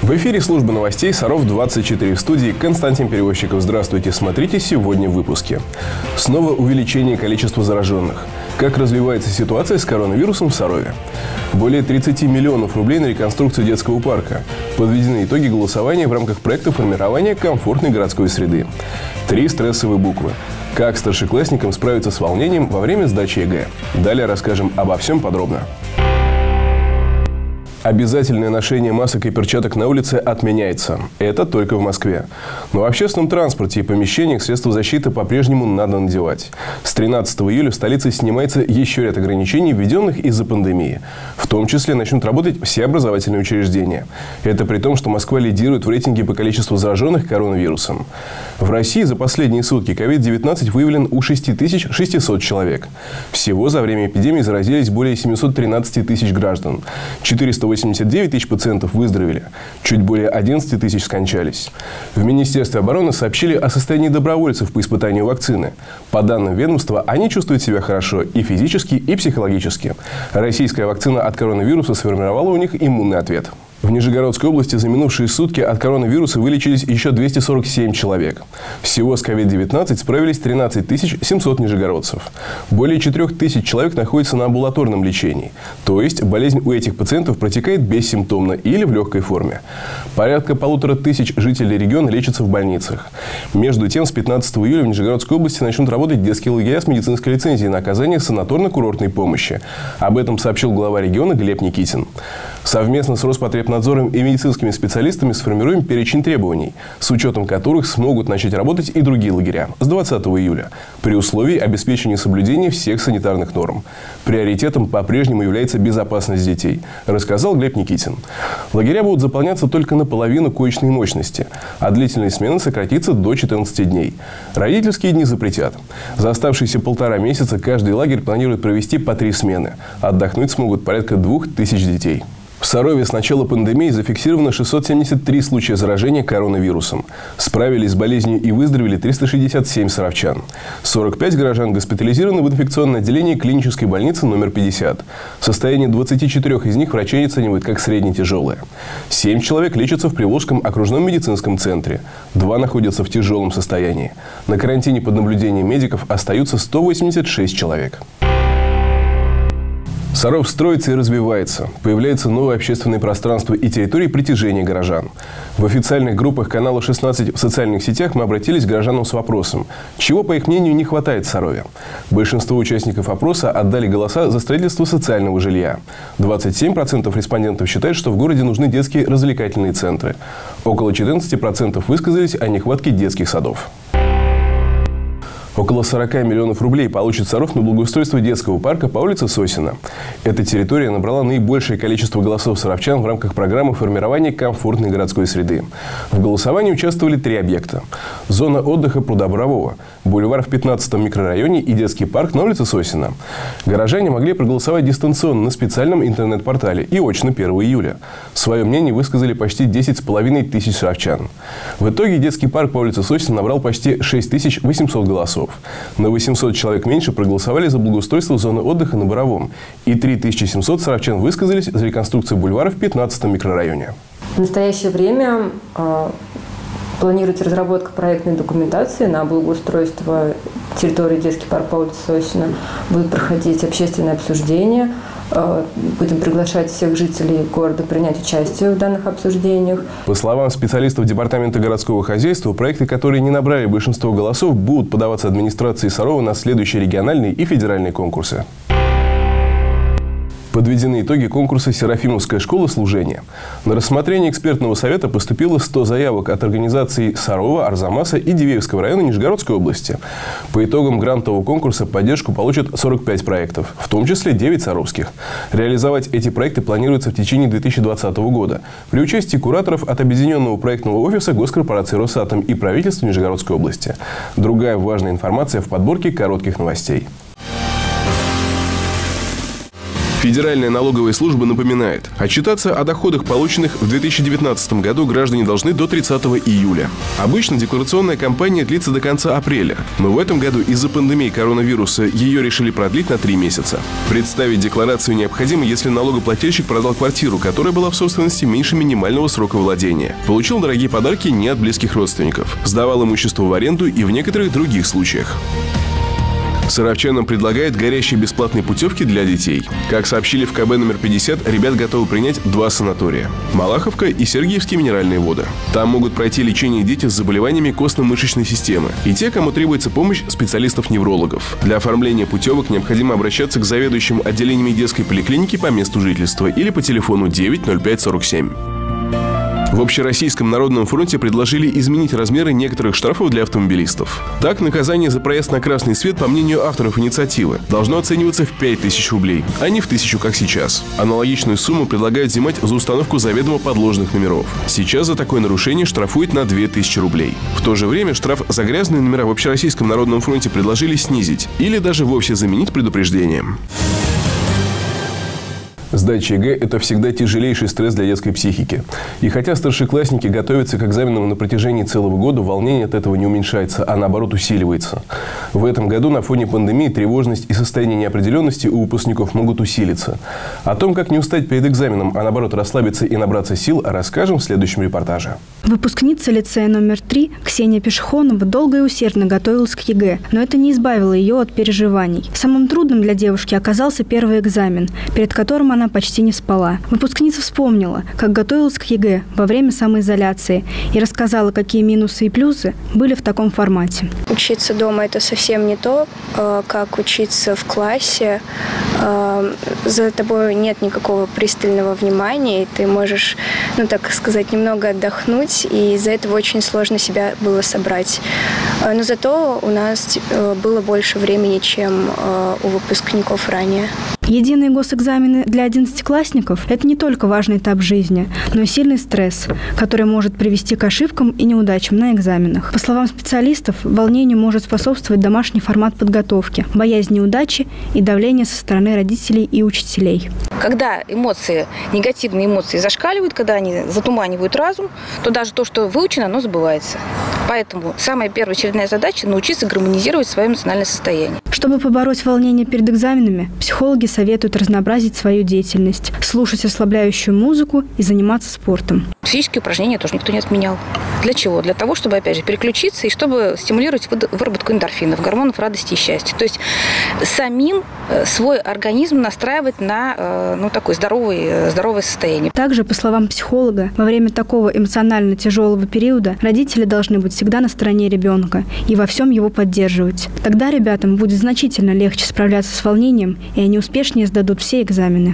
В эфире служба новостей Саров-24. В студии Константин Перевозчиков. Здравствуйте. Смотрите сегодня в выпуске. Снова увеличение количества зараженных. Как развивается ситуация с коронавирусом в Сарове. Более 30 миллионов рублей на реконструкцию детского парка. Подведены итоги голосования в рамках проекта формирования комфортной городской среды. 3 стрессовые буквы. Как старшеклассникам справиться с волнением во время сдачи ЕГЭ. Далее расскажем обо всем подробно. Обязательное ношение масок и перчаток на улице отменяется. Это только в Москве. Но в общественном транспорте и помещениях средства защиты по-прежнему надо надевать. С 13 июля в столице снимается еще ряд ограничений, введенных из-за пандемии. В том числе начнут работать все образовательные учреждения. Это при том, что Москва лидирует в рейтинге по количеству зараженных коронавирусом. В России за последние сутки COVID-19 выявлен у 6600 человек. Всего за время эпидемии заразились более 713 тысяч граждан. 489 тысяч пациентов выздоровели. Чуть более 11 тысяч скончались. В Министерстве обороны сообщили о состоянии добровольцев по испытанию вакцины. По данным ведомства, они чувствуют себя хорошо и физически, и психологически. Российская вакцина от коронавируса сформировала у них иммунный ответ. В Нижегородской области за минувшие сутки от коронавируса вылечились еще 247 человек. Всего с COVID-19 справились 13 700 нижегородцев. Более 4000 человек находятся на амбулаторном лечении. То есть болезнь у этих пациентов протекает бессимптомно или в легкой форме. Порядка 1500 жителей региона лечатся в больницах. Между тем, с 15 июля в Нижегородской области начнут работать детские лагеря с медицинской лицензией на оказание санаторно-курортной помощи. Об этом сообщил глава региона Глеб Никитин. Совместно с Роспотребнадзором и медицинскими специалистами сформируем перечень требований, с учетом которых смогут начать работать и другие лагеря с 20 июля, при условии обеспечения соблюдения всех санитарных норм. Приоритетом по-прежнему является безопасность детей, рассказал Глеб Никитин. Лагеря будут заполняться только наполовину коечной мощности, а длительность смены сократится до 14 дней. Родительские дни запретят. За оставшиеся 1,5 месяца каждый лагерь планирует провести по 3 смены. Отдохнуть смогут порядка 2000 детей. В Сарове с начала пандемии зафиксировано 673 случая заражения коронавирусом. Справились с болезнью и выздоровели 367 саровчан. 45 горожан госпитализированы в инфекционное отделение клинической больницы номер 50. Состояние 24 из них врачи оценивают как средне-тяжелое. 7 человек лечатся в Приволжском окружном медицинском центре. 2 находятся в тяжелом состоянии. На карантине под наблюдением медиков остаются 186 человек. Саров строится и развивается. Появляется новое общественное пространство и территории притяжения горожан. В официальных группах канала 16 в социальных сетях мы обратились к горожанам с вопросом, чего, по их мнению, не хватает в Сарове. Большинство участников опроса отдали голоса за строительство социального жилья. 27% респондентов считают, что в городе нужны детские развлекательные центры. Около 14% высказались о нехватке детских садов. Около 40 миллионов рублей получит Саров на благоустройство детского парка по улице Сосина. Эта территория набрала наибольшее количество голосов саровчан в рамках программы формирования комфортной городской среды. В голосовании участвовали 3 объекта. Зона отдыха Прудобрового, бульвар в 15-м микрорайоне и детский парк на улице Сосина. Горожане могли проголосовать дистанционно на специальном интернет-портале и очно 1 июля. Свое мнение высказали почти 10 500 саровчан. В итоге детский парк по улице Сосина набрал почти 6800 голосов. На 800 человек меньше проголосовали за благоустройство зоны отдыха на Боровом. И 3700 саровчан высказались за реконструкцию бульвара в 15-м микрорайоне. В настоящее время планируется разработка проектной документации на благоустройство территории детский парк по улице Сосина. Будут проходить общественные обсуждения. Будем приглашать всех жителей города принять участие в данных обсуждениях. По словам специалистов Департамента городского хозяйства, проекты, которые не набрали большинство голосов, будут подаваться администрации Сарова на следующие региональные и федеральные конкурсы. Подведены итоги конкурса «Серафимовская школа служения». На рассмотрение экспертного совета поступило 100 заявок от организаций Сарова, Арзамаса и Дивеевского района Нижегородской области. По итогам грантового конкурса поддержку получат 45 проектов, в том числе 9 саровских. Реализовать эти проекты планируется в течение 2020 года при участии кураторов от Объединенного проектного офиса госкорпорации «Росатом» и правительства Нижегородской области. Другая важная информация в подборке коротких новостей. Федеральная налоговая служба напоминает, отчитаться о доходах, полученных в 2019 году, граждане должны до 30 июля. Обычно декларационная кампания длится до конца апреля, но в этом году из-за пандемии коронавируса ее решили продлить на 3 месяца. Представить декларацию необходимо, если налогоплательщик продал квартиру, которая была в собственности меньше минимального срока владения, получил дорогие подарки не от близких родственников, сдавал имущество в аренду и в некоторых других случаях. Саровчанам предлагают горящие бесплатные путевки для детей. Как сообщили в КБ номер 50, ребят готовы принять 2 санатория – Малаховка и Сергиевские минеральные воды. Там могут пройти лечение дети с заболеваниями костно-мышечной системы и те, кому требуется помощь специалистов-неврологов. Для оформления путевок необходимо обращаться к заведующим отделениями детской поликлиники по месту жительства или по телефону 90547. В Общероссийском народном фронте предложили изменить размеры некоторых штрафов для автомобилистов. Так, наказание за проезд на красный свет, по мнению авторов инициативы, должно оцениваться в 5000 рублей, а не в 1000, как сейчас. Аналогичную сумму предлагают взимать за установку заведомо подложных номеров. Сейчас за такое нарушение штрафуют на 2000 рублей. В то же время штраф за грязные номера в Общероссийском народном фронте предложили снизить или даже вовсе заменить предупреждением. Сдача ЕГЭ – это всегда тяжелейший стресс для детской психики. И хотя старшеклассники готовятся к экзаменам на протяжении целого года, волнение от этого не уменьшается, а наоборот усиливается. В этом году на фоне пандемии тревожность и состояние неопределенности у выпускников могут усилиться. О том, как не устать перед экзаменом, а наоборот расслабиться и набраться сил, расскажем в следующем репортаже. Выпускница лицея номер 3 Ксения Пешехонова долго и усердно готовилась к ЕГЭ, но это не избавило ее от переживаний. Самым трудным для девушки оказался первый экзамен, перед которым она почти не спала. Выпускница вспомнила, как готовилась к ЕГЭ во время самоизоляции и рассказала, какие минусы и плюсы были в таком формате. Учиться дома – это совсем не то, как учиться в классе. За тобой нет никакого пристального внимания, и ты можешь, так сказать, немного отдохнуть, и из-за этого очень сложно себя было собрать. Но зато у нас было больше времени, чем у выпускников ранее. Единые госэкзамены для 11-классников – это не только важный этап жизни, но и сильный стресс, который может привести к ошибкам и неудачам на экзаменах. По словам специалистов, волнению может способствовать домашний формат подготовки, боязнь неудачи и давление со стороны родителей и учителей. Когда негативные эмоции зашкаливают, когда они затуманивают разум, то даже то, что выучено, оно забывается. Поэтому самая первоочередная задача – научиться гармонизировать свое эмоциональное состояние. Чтобы побороть волнение перед экзаменами, психологи советуют разнообразить свою деятельность, слушать расслабляющую музыку и заниматься спортом. Физические упражнения тоже никто не отменял. Для чего? Для того, чтобы, опять же, переключиться и чтобы стимулировать выработку эндорфинов, гормонов радости и счастья. То есть самим свой организм настраивать на такое здоровое состояние. Также, по словам психолога, во время такого эмоционально тяжелого периода родители должны быть всегда на стороне ребенка и во всем его поддерживать. Тогда ребятам будет значительно легче справляться с волнением, и они успешнее сдадут все экзамены.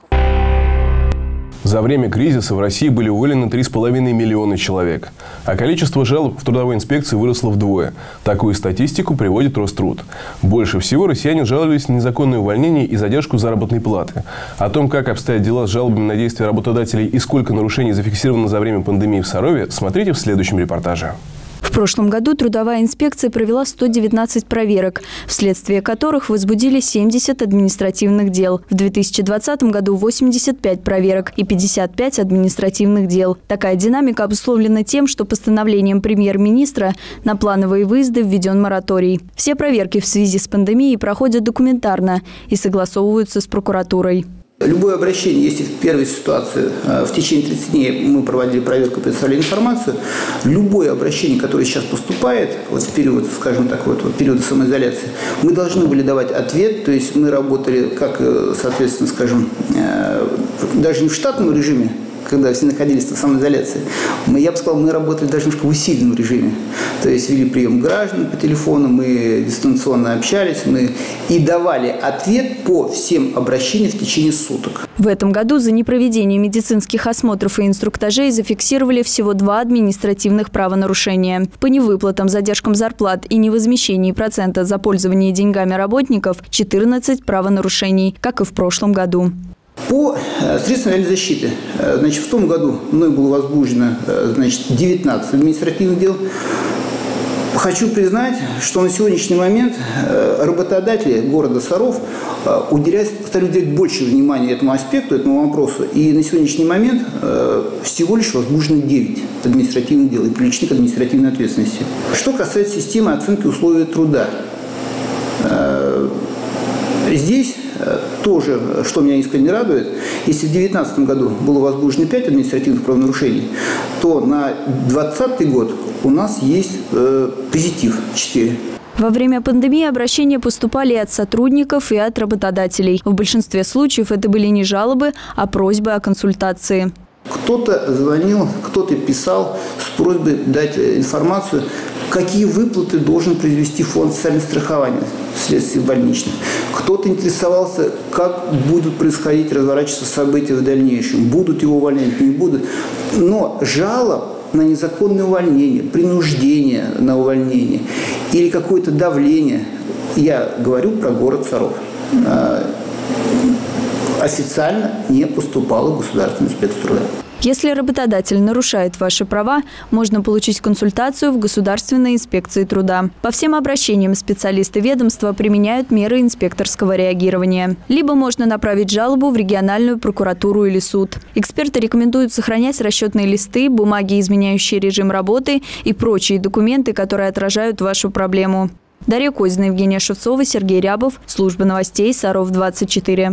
За время кризиса в России были уволены 3,5 миллиона человек, а количество жалоб в трудовой инспекции выросло вдвое. Такую статистику приводит Роструд. Больше всего россияне жаловались на незаконное увольнение и задержку заработной платы. О том, как обстоят дела с жалобами на действия работодателей и сколько нарушений зафиксировано за время пандемии в Сарове, смотрите в следующем репортаже. В прошлом году трудовая инспекция провела 119 проверок, вследствие которых возбудили 70 административных дел. В 2020 году 85 проверок и 55 административных дел. Такая динамика обусловлена тем, что постановлением премьер-министра на плановые выезды введен мораторий. Все проверки в связи с пандемией проходят документарно и согласовываются с прокуратурой. Любое обращение, если в первой ситуации в течение 30 дней мы проводили проверку и представляли информацию, любое обращение, которое сейчас поступает, в период, скажем так, период самоизоляции, мы должны были давать ответ, то есть мы работали как, соответственно, скажем, даже не в штатном режиме, когда все находились в самоизоляции, я бы сказал, мы работали даже немножко в усиленном режиме. То есть вели прием граждан по телефону, мы дистанционно общались, мы и давали ответ по всем обращениям в течение суток. В этом году за непроведение медицинских осмотров и инструктажей зафиксировали всего 2 административных правонарушения. По невыплатам, задержкам зарплат и невозмещении процента за пользование деньгами работников 14 правонарушений, как и в прошлом году. По средствам реальной защиты, в том году мной было возбуждено 19 административных дел. Хочу признать, что на сегодняшний момент работодатели города Саров стали уделять больше внимания этому аспекту, этому вопросу. И на сегодняшний момент всего лишь возбуждено 9 административных дел и привлечены к административной ответственности. Что касается системы оценки условий труда. Здесь тоже, что меня искренне радует, если в 2019 году было возбуждено 5 административных правонарушений, то на 2020 год у нас есть позитив 4. Во время пандемии обращения поступали и от сотрудников, и от работодателей. В большинстве случаев это были не жалобы, а просьбы о консультации. Кто-то звонил, кто-то писал с просьбой дать информацию, какие выплаты должен произвести фонд социального страхования вследствие больничных. Кто-то интересовался, как будут происходить, разворачиваться события в дальнейшем. Будут его увольнять, не будут. Но жалоб на незаконное увольнение, принуждение на увольнение или какое-то давление, я говорю про город Саров, официально не поступало в Государственную инспекцию труда. Если работодатель нарушает ваши права, можно получить консультацию в Государственной инспекции труда. По всем обращениям специалисты ведомства применяют меры инспекторского реагирования. Либо можно направить жалобу в региональную прокуратуру или суд. Эксперты рекомендуют сохранять расчетные листы, бумаги, изменяющие режим работы и прочие документы, которые отражают вашу проблему. Дарья Козина, Евгения Шевцова, Сергей Рябов. Служба новостей Саров-24.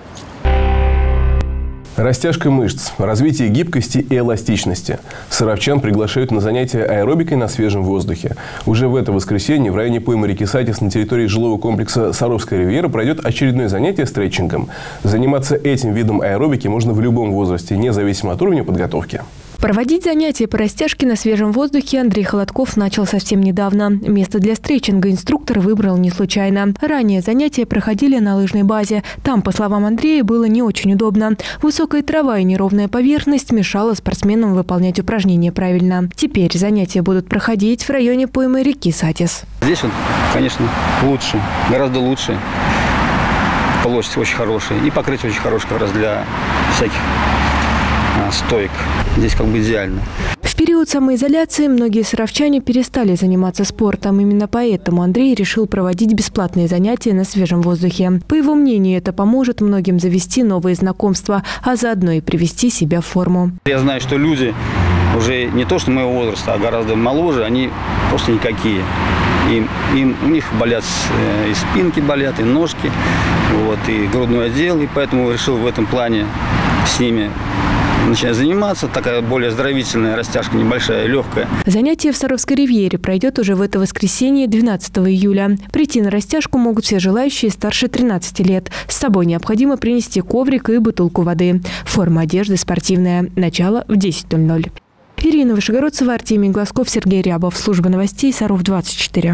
Растяжка мышц, развитие гибкости и эластичности. Саровчан приглашают на занятия аэробикой на свежем воздухе. Уже в это воскресенье в районе поймы реки Сатис на территории жилого комплекса Саровская ривьера пройдет очередное занятие стретчингом. Заниматься этим видом аэробики можно в любом возрасте, независимо от уровня подготовки. Проводить занятия по растяжке на свежем воздухе Андрей Холодков начал совсем недавно. Место для стретчинга инструктор выбрал не случайно. Ранее занятия проходили на лыжной базе. Там, по словам Андрея, было не очень удобно. Высокая трава и неровная поверхность мешала спортсменам выполнять упражнения правильно. Теперь занятия будут проходить в районе поймы реки Сатис. Здесь вот, конечно, лучше, гораздо лучше. Площадь очень хорошая и покрытие очень хорошее как раз для всяких стоек. Здесь как бы идеально. В период самоизоляции многие саровчане перестали заниматься спортом. Именно поэтому Андрей решил проводить бесплатные занятия на свежем воздухе. По его мнению, это поможет многим завести новые знакомства, а заодно и привести себя в форму. Я знаю, что люди уже не то что моего возраста, а гораздо моложе, они просто никакие. У них болят и спинки болят, и ножки, вот, и грудной отдел. И поэтому решил в этом плане с ними начинать заниматься. Такая более оздоровительная растяжка, небольшая, легкая. Занятие в Саровской ривьере пройдет уже в это воскресенье, 12 июля. Прийти на растяжку могут все желающие старше 13 лет. С собой необходимо принести коврик и бутылку воды. Форма одежды спортивная. Начало в 10:00. Ирина Вышегородцева, Артемий Глазков, Сергей Рябов. Служба новостей Саров-24.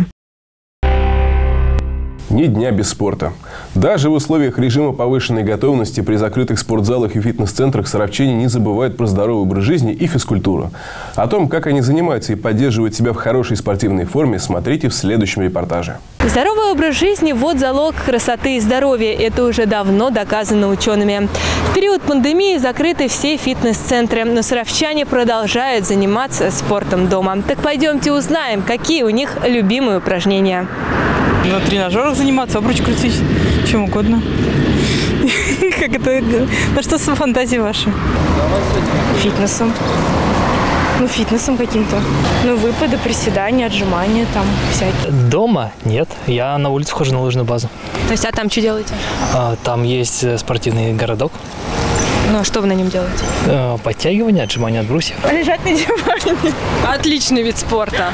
Ни дня без спорта. Даже в условиях режима повышенной готовности при закрытых спортзалах и фитнес-центрах саровчане не забывают про здоровый образ жизни и физкультуру. О том, как они занимаются и поддерживают себя в хорошей спортивной форме, смотрите в следующем репортаже. Здоровый образ жизни – вот залог красоты и здоровья. Это уже давно доказано учеными. В период пандемии закрыты все фитнес-центры, но саровчане продолжают заниматься спортом дома. Так пойдемте узнаем, какие у них любимые упражнения. На тренажерах заниматься, обруч крутить, чем угодно. Как это? На что фантазии ваши? Фитнесом. Фитнесом каким-то. Выпады, приседания, отжимания там всякие. Дома? Нет. Я на улицу хожу на лыжную базу. То есть, а там что делаете? Там есть спортивный городок. Ну, а что вы на нем делаете? Подтягивания, отжимания от брусьев. Лежать на диване. Отличный вид спорта.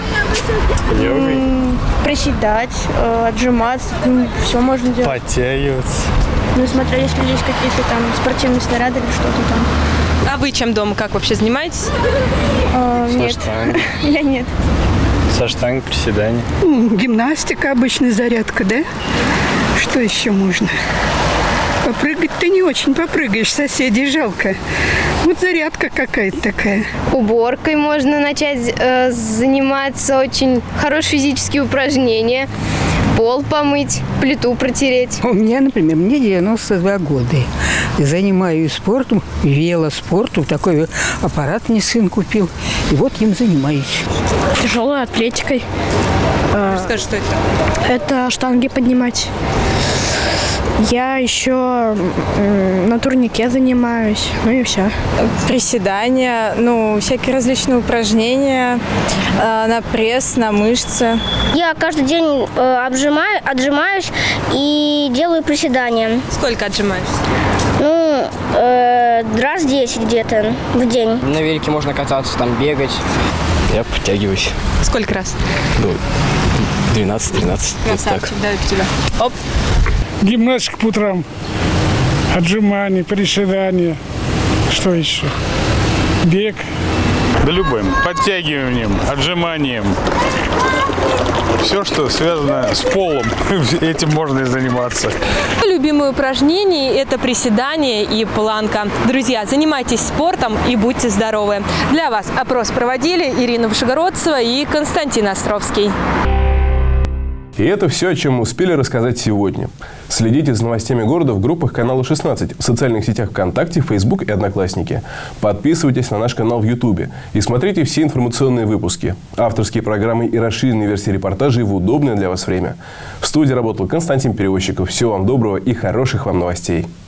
Приседать, отжиматься, все можно делать. Подтягиваться. Смотря, если есть какие-то там спортивные снаряды или что-то там. А вы чем дома, как вообще занимаетесь? Нет, я нет. Со штангой, приседания. Гимнастика, обычная зарядка, да? Что еще можно? Попрыгать-то не очень попрыгаешь, соседей жалко. Вот зарядка какая-то такая. Уборкой можно начать заниматься, очень хорошие физические упражнения. Пол помыть, плиту протереть. У меня, например, мне 92 года. Я занимаюсь спортом, велоспортом. Такой аппарат мне сын купил. И вот им занимаюсь. Тяжелой атлетикой. Расскажи, что это? Это штанги поднимать. Я еще на турнике занимаюсь, ну и все. Приседания, всякие различные упражнения на пресс, на мышцы. Я каждый день отжимаюсь и делаю приседания. Сколько отжимаешься? Раз 10 где-то в день. На велике можно кататься, там бегать. Я подтягиваюсь. Сколько раз? 12-13. Красавчик, дай тебя. Оп. Гимнастика по утрам, отжимания, приседания, что еще? Бег. Да любым. Подтягиванием, отжиманием. Все, что связано с полом, этим можно и заниматься. Любимые упражнения – это приседания и планка. Друзья, занимайтесь спортом и будьте здоровы. Для вас опрос проводили Ирина Вышегородцева и Константин Островский. И это все, о чем мы успели рассказать сегодня. Следите за новостями города в группах канала 16, в социальных сетях ВКонтакте, Facebook и Одноклассники. Подписывайтесь на наш канал в Ютубе и смотрите все информационные выпуски, авторские программы и расширенные версии репортажей в удобное для вас время. В студии работал Константин Перевозчиков. Всего вам доброго и хороших вам новостей.